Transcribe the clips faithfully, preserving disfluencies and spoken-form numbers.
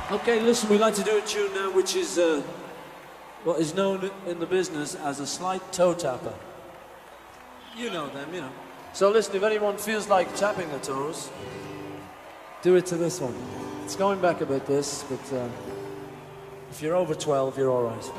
Okay, listen, we'd like to do a tune now which is uh, what is known in the business as a slight toe tapper. You know them, you know. So listen, if anyone feels like tapping the toes, do it to this one. It's going back a bit, this, but uh, if you're over twelve, you're all right.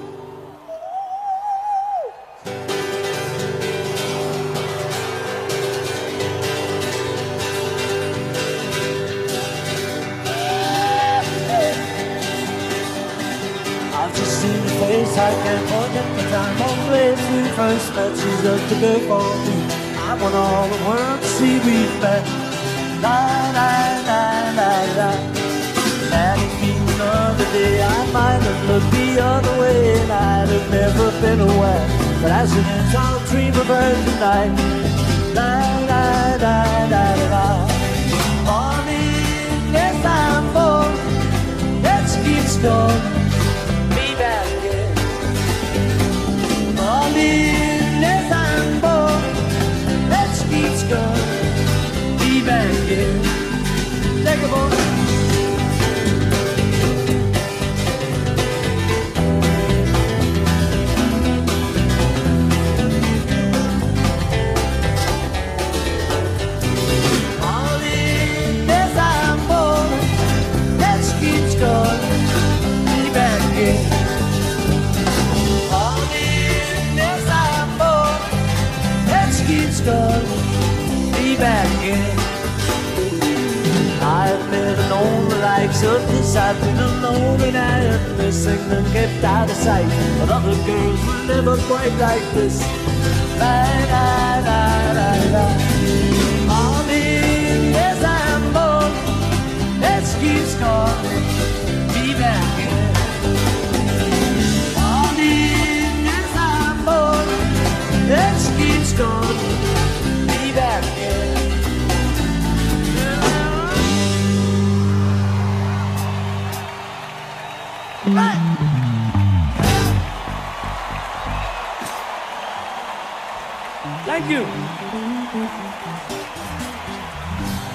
I've just seen your face, I can't forget the time or place we first met. She's just a bit for me. I want all the world to see we met. La la la la la. That would be another day. I might have looked the other way and I'd have never been aware. But as it is, I'll dream of her tonight. La la la la la. Morning, yes I'm born. Let's keep going. Yes, I'm born. Let's keep going. Be back again. Take a boat. Yes, I'm born. Let's keep going. Be back again. Keeps going, be back again. I've never known the likes of this. I've been alone and I am missing and kept out of sight. But other girls were never quite like this. La la la la la. Morning, yes I'm born. Let's keep going, be back again. Morning, yes I'm born. Let's keep going. Be back again. Right. Thank you.